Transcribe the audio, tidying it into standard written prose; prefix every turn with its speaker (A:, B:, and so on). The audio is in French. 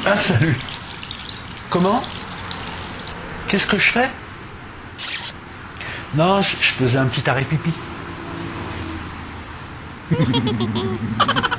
A: Ah, salut. Comment? Qu'est-ce que je fais? Non, je faisais un petit arrêt pipi.